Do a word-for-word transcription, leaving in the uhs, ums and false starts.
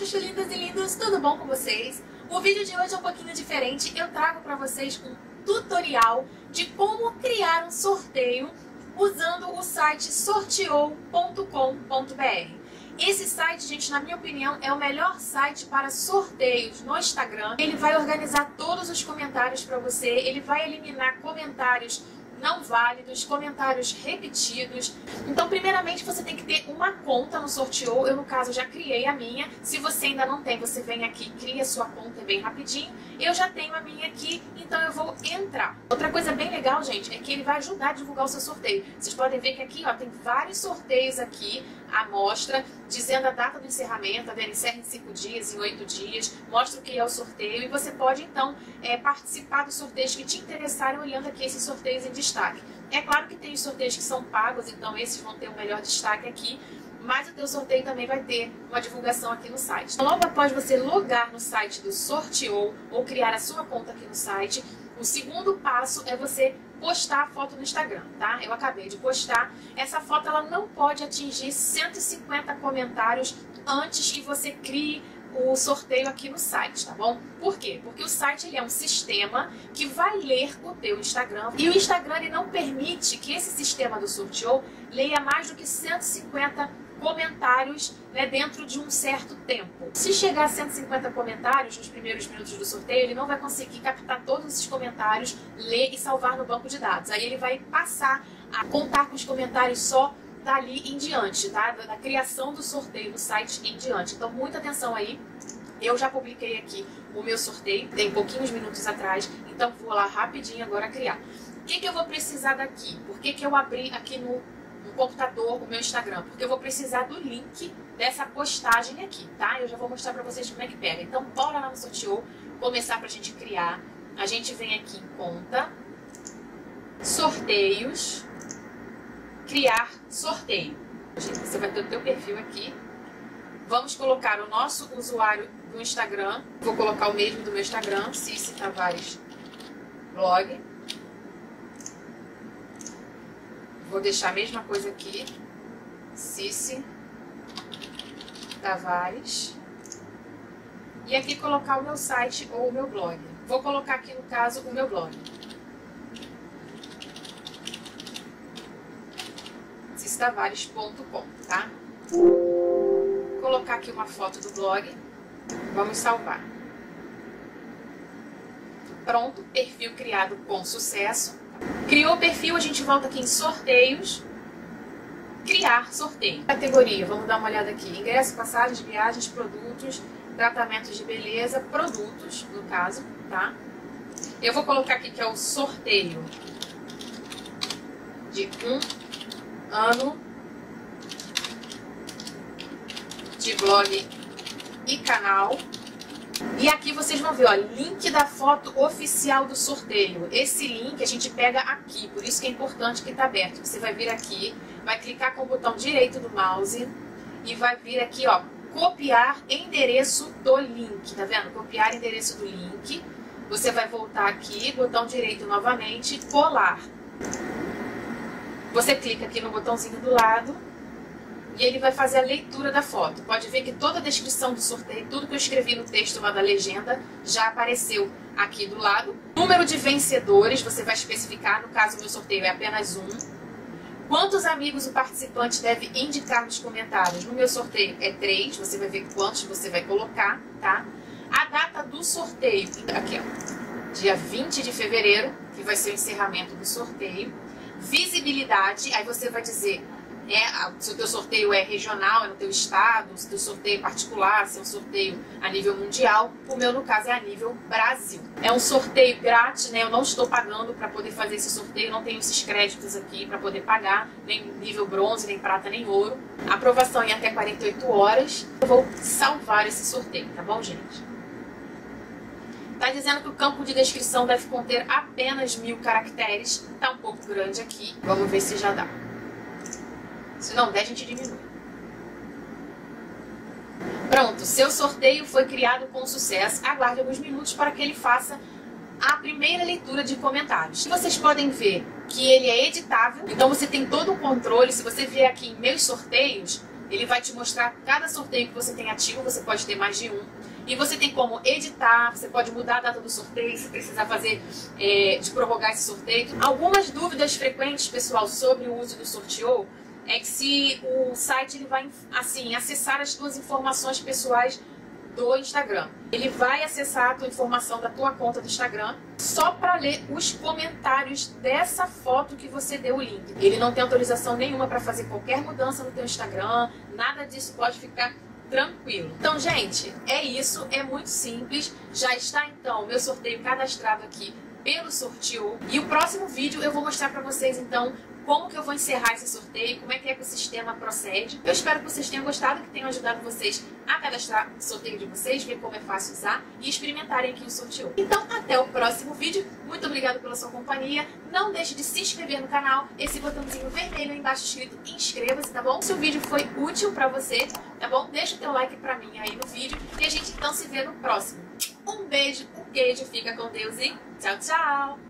chuchu lindas e lindos, tudo bom com vocês? O vídeo de hoje é um pouquinho diferente. Eu trago para vocês um tutorial de como criar um sorteio usando o site sorteou ponto com ponto br. Esse site, gente, na minha opinião, é o melhor site para sorteios no Instagram. Ele vai organizar todos os comentários para você, ele vai eliminar comentários não válidos, comentários repetidos. Então, primeiramente, você tem que ter uma conta no Sorteou. Eu, no caso, já criei a minha. Se você ainda não tem, você vem aqui, cria a sua conta bem rapidinho. Eu já tenho a minha aqui, então eu vou entrar. Outra coisa bem legal, gente, é que ele vai ajudar a divulgar o seu sorteio. Vocês podem ver que aqui, ó, tem vários sorteios aqui, à mostra, dizendo a data do encerramento, tá vendo? Encerra em cinco dias, em oito dias, mostra o que é o sorteio e você pode, então, é, participar dos sorteios que te interessarem olhando aqui esses sorteios em destaque. É claro que tem os sorteios que são pagos, então esses vão ter o melhor destaque aqui, mas o teu sorteio também vai ter uma divulgação aqui no site. Então, logo após você logar no site do Sorteou ou criar a sua conta aqui no site, o segundo passo é você postar a foto no Instagram, tá? Eu acabei de postar. Essa foto ela não pode atingir cento e cinquenta comentários antes que você crie o sorteio aqui no site, tá bom? Por quê? Porque o site ele é um sistema que vai ler o teu Instagram e o Instagram ele não permite que esse sistema do Sorteou leia mais do que cento e cinquenta comentários, né, dentro de um certo tempo. Se chegar a cento e cinquenta comentários nos primeiros minutos do sorteio, ele não vai conseguir captar todos esses comentários, ler e salvar no banco de dados. Aí ele vai passar a contar com os comentários só dali em diante, tá? Da, da criação do sorteio do site em diante. Então, muita atenção aí. Eu já publiquei aqui o meu sorteio, tem pouquinhos minutos atrás, então vou lá rapidinho agora criar. O que, que eu vou precisar daqui? Por que, que eu abri aqui no, no computador o meu Instagram? Porque eu vou precisar do link dessa postagem aqui, tá? Eu já vou mostrar pra vocês como é que pega. Então, bora lá no Sorteou, começar pra gente criar. A gente vem aqui em conta, sorteios, criar sorteio. Você vai ter o teu perfil aqui. Vamos colocar o nosso usuário do Instagram. Vou colocar o mesmo do meu Instagram, Cici Tavares Blog. Vou deixar a mesma coisa aqui, Cici Tavares. E aqui colocar o meu site ou o meu blog. Vou colocar aqui, no caso, o meu blog. cici tavares ponto com, tá? Vou colocar aqui uma foto do blog. Vamos salvar. Pronto, perfil criado com sucesso. Criou o perfil, a gente volta aqui em sorteios. Criar sorteio. Categoria, vamos dar uma olhada aqui. Ingresso, passagens, viagens, produtos, tratamentos de beleza, produtos, no caso, tá? Eu vou colocar aqui que é o sorteio de um ano de blog e canal. E aqui vocês vão ver, ó, link da foto oficial do sorteio. Esse link a gente pega aqui, por isso que é importante que está aberto. Você vai vir aqui, vai clicar com o botão direito do mouse e vai vir aqui, ó, copiar endereço do link, tá vendo? Copiar endereço do link. Você vai voltar aqui, botão direito novamente, colar. Você clica aqui no botãozinho do lado e ele vai fazer a leitura da foto. Pode ver que toda a descrição do sorteio, tudo que eu escrevi no texto lá da legenda, já apareceu aqui do lado. Número de vencedores, você vai especificar, no caso o meu sorteio é apenas um. Quantos amigos o participante deve indicar nos comentários? No meu sorteio é três, você vai ver quantos você vai colocar, tá? A data do sorteio, aqui ó, dia vinte de fevereiro, que vai ser o encerramento do sorteio. Visibilidade, aí você vai dizer é, se o teu sorteio é regional, é no teu estado, se o teu sorteio é particular, se é um sorteio a nível mundial. O meu, no caso, é a nível Brasil. É um sorteio grátis, né? Eu não estou pagando para poder fazer esse sorteio, não tenho esses créditos aqui para poder pagar, nem nível bronze, nem prata, nem ouro. Aprovação em até quarenta e oito horas. Eu vou salvar esse sorteio, tá bom, gente? Tá dizendo que o campo de descrição deve conter apenas mil caracteres. Tá um pouco grande aqui. Vamos ver se já dá. Se não der, a gente diminui. Pronto, seu sorteio foi criado com sucesso. Aguarde alguns minutos para que ele faça a primeira leitura de comentários. Vocês podem ver que ele é editável, então você tem todo o controle. Se você vier aqui em meus sorteios, Ele vai te mostrar cada sorteio que você tem ativo, você pode ter mais de um. E você tem como editar, você pode mudar a data do sorteio, se precisar fazer, é, de prorrogar esse sorteio. Algumas dúvidas frequentes, pessoal, sobre o uso do Sorteou, é que se o site ele vai, assim, acessar as tuas informações pessoais do Instagram. Ele vai acessar a tua informação da tua conta do Instagram só para ler os comentários dessa foto que você deu o link. Ele não tem autorização nenhuma para fazer qualquer mudança no teu Instagram, nada disso, pode ficar tranquilo. Então, gente, é isso, é muito simples. Já está, então, o meu sorteio cadastrado aqui pelo Sorteou. E o próximo vídeo eu vou mostrar para vocês, então, como que eu vou encerrar esse sorteio, como é que é que o sistema procede. Eu espero que vocês tenham gostado, que tenham ajudado vocês a cadastrar o sorteio de vocês, ver como é fácil usar e experimentarem aqui o Sorteou. Então, até o próximo vídeo. Muito obrigada pela sua companhia. Não deixe de se inscrever no canal, esse botãozinho vermelho aí embaixo escrito inscreva-se, tá bom? Se o vídeo foi útil pra você, tá bom? Deixa o teu like pra mim aí no vídeo e a gente então se vê no próximo. Um beijo, um queijo, fica com Deus e tchau, tchau!